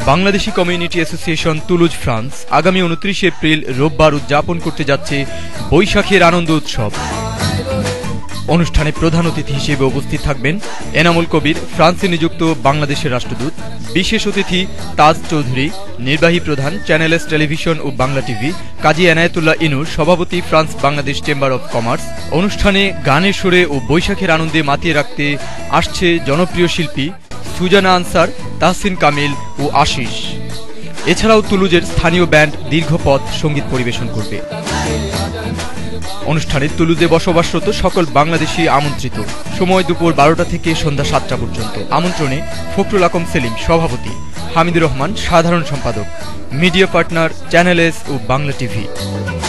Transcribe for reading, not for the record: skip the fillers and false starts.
Bangladeshi community association Toulouse France আগামী 29 April রোববার উদযাপন করতে যাচ্ছে বৈশাখের আনন্দ উৎসব। অনুষ্ঠানে প্রধান অতিথি হিসেবে উপস্থিত থাকবেন এনামুল কবির, ফ্রান্সে নিযুক্ত বাংলাদেশের রাষ্ট্রদূত, বিশেষ অতিথি তাজ চৌধুরী, নির্বাহী প্রধান চ্যানেল এস টেলিভিশন ও বাংলা টিভি, কাজী এনায়েতুল্লাহ ইনুর, সভাপতি France Bangladesh chamber of commerce. অনুষ্ঠানে গানের সুরে ও বৈশাখের আনন্দে মাতিয়ে রাখতে আসছে জনপ্রিয় শিল্পী সুজানা আনসার, তাহসিন কামিল ও আশিস। এছাড়াও তুলুজের স্থানীয় ব্যান্ড দীর্ঘপথ সঙ্গীত পরিবেশন করবে। অনুষ্ঠানে তুলুজে বসবাসরত সকল বাংলাদেশি আমন্ত্রিত। সময় দুপুর 12টা থেকে সন্ধ্যা 7টা পর্যন্ত। আমন্ত্রণে ফখরুল আকম সেলিম, সভাপতি, হামিদুর রহমান, সাধারণ সম্পাদক, মিডিয়া পার্টনার চ্যানেল এস ও বাংলা টিভি।